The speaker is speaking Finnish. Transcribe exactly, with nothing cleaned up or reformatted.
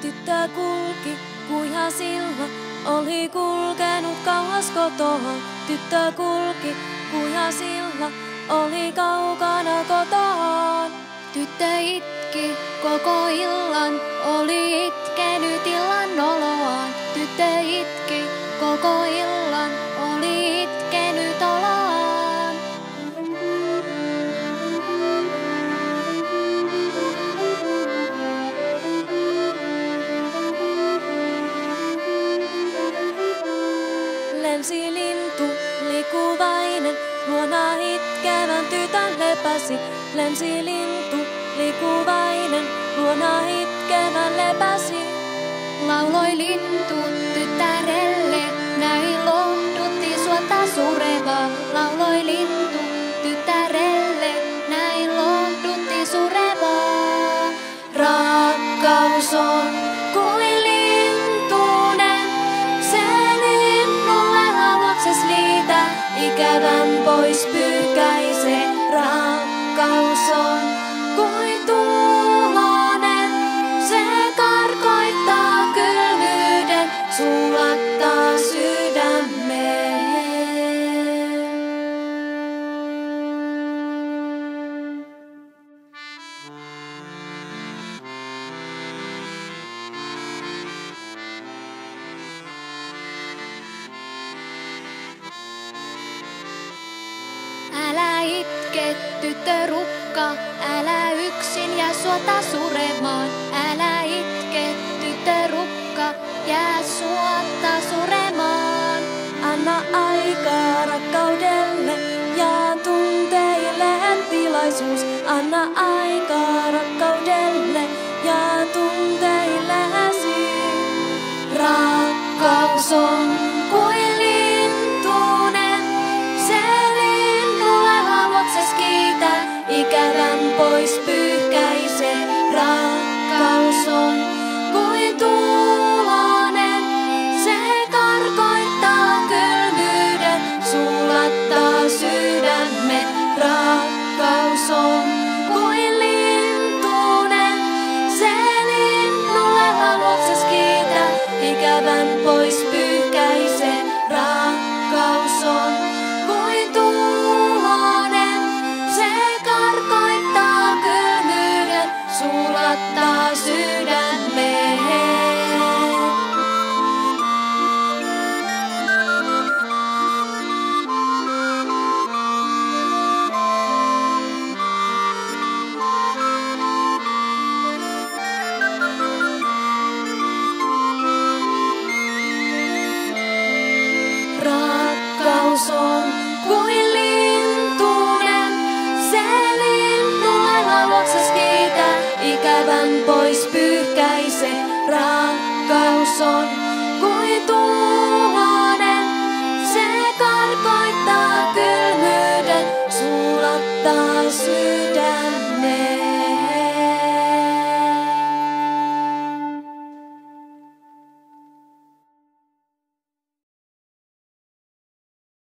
tyttö kulki, kuiha silla, oli kulkenut kauas kotoa. Tyttö kulki, kuiha silla, oli kaukana kotoaan. Tyttö itki koko illan, oli itkenyt illan oloaan. Tyttö itki koko illan, oli itkenyt oloaan. Lensi lintu, likuvainen, luona itkevän tytön lepäsi. Lensi lintu, likuvainen, luona itkevän lepäsi. Lauloi lintu tyttärelle, näin lohdutti suota surevaa. Lauloi lintu tyttärelle, näin lohdutti surevaa. Rakkaus on kuin lintunen, se linnulle haluakses liitä, ikävän pois pyyhkäisee. Rakkaus on kuin tuulonen, se karkoittaa kylmyyden, sulattaa sydämeen. Älä itke, tyttö rukka, älä yksin jää suota suremaan. Älä itke, tyttö rukka, jää suota suremaan. Anna aikaa rakkaudelle ja tunteille tilaisuus. Anna aikaa rakkaudelle ja tunteillesi. Rakkaus on kuin lintunen, se linnulle haluakses kiitää, ikävän pois pyyhkäisee. Rakkaus on kuin tuulonen, se karkoittaa kylmyyden, sulattaa sydämen. Rakkaus on kuin lintunen, se linnulle haluakses kiitää, ikävän pois pyyhkäisee. Rakkaus on kuin tuulonen, se karkoittaa kylmyyden, sulattaa sydämen.